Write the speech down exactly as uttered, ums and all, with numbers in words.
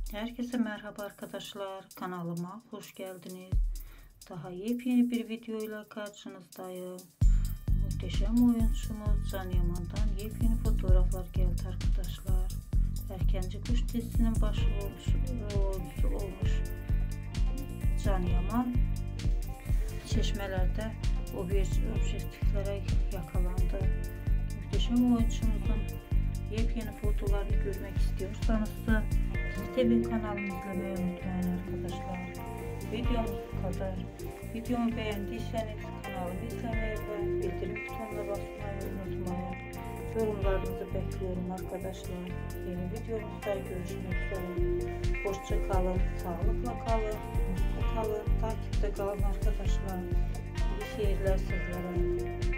Herkese merhaba arkadaşlar, kanalıma hoş geldiniz. Daha yepyeni bir videoyla karşınızdayım. Muhteşem oyuncumuz Can Yaman'dan yepyeni fotoğraflar geldi arkadaşlar. Erkenci Kuş dizisinin başrolcüsü olmuş Can Yaman çeşmelerde o bir objektiflere yakalandı. Muhteşem oyuncumuzun yepyeni fotoğraflarını görmek istiyorsanız da tabii kanalımı izlemeyi unutmayın arkadaşlar. Videomuz bu kadar. Videomu beğendiyseniz kanalımı izlemeyi ve bildirim butonuna basmayı unutmayın. Yorumlarınızı bekliyorum arkadaşlar. Yeni videomuzda görüşmek üzere. Hoşça kalın, sağlıkla kalın, mutlu kalın, takipte kalın arkadaşlar. İyi seyirler sizlere.